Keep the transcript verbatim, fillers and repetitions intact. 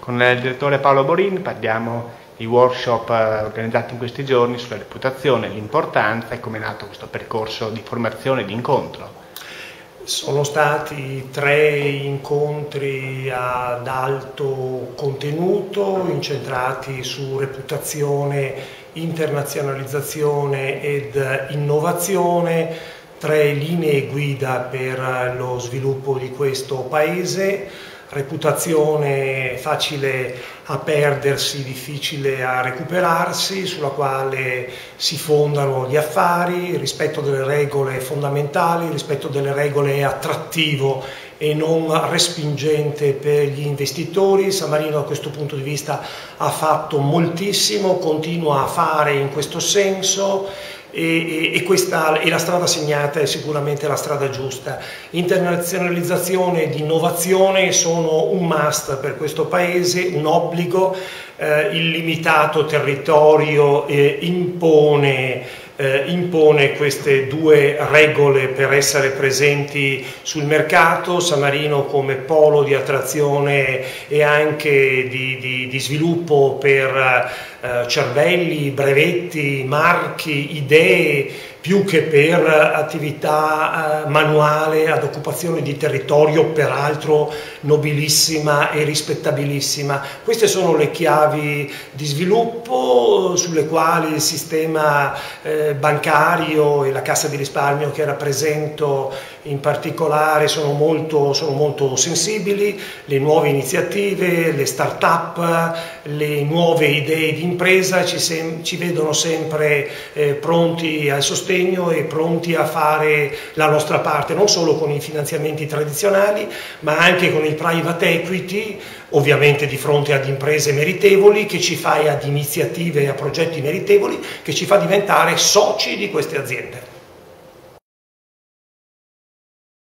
Con il direttore Paolo Borin parliamo di workshop organizzati in questi giorni sulla reputazione, l'importanza e come è nato questo percorso di formazione e di incontro. Sono stati tre incontri ad alto contenuto, incentrati su reputazione, internazionalizzazione ed innovazione, tre linee guida per lo sviluppo di questo Paese. Reputazione facile a perdersi, difficile a recuperarsi, sulla quale si fondano gli affari, il rispetto delle regole fondamentali, il rispetto delle regole è attrattivo e non respingente per gli investitori. San Marino da questo punto di vista ha fatto moltissimo, continua a fare in questo senso. E, e, questa, e la strada segnata è sicuramente la strada giusta. Internazionalizzazione ed innovazione sono un must per questo Paese, un obbligo. Eh, il limitato territorio eh, impone Eh, impone queste due regole per essere presenti sul mercato. San Marino come polo di attrazione e anche di, di, di sviluppo per eh, cervelli, brevetti, marchi, idee, più che per attività eh, manuale ad occupazione di territorio, peraltro nobilissima e rispettabilissima. Queste sono le chiavi di sviluppo sulle quali il sistema eh, bancario e la Cassa di risparmio che rappresento in particolare sono molto, sono molto sensibili. Le nuove iniziative, le start-up, le nuove idee di impresa ci, sem ci vedono sempre eh, pronti al sostegno e pronti a fare la nostra parte, non solo con i finanziamenti tradizionali, ma anche con il private equity, ovviamente di fronte ad imprese meritevoli, che ci fa, ad iniziative e a progetti meritevoli, che ci fa diventare soci di queste aziende.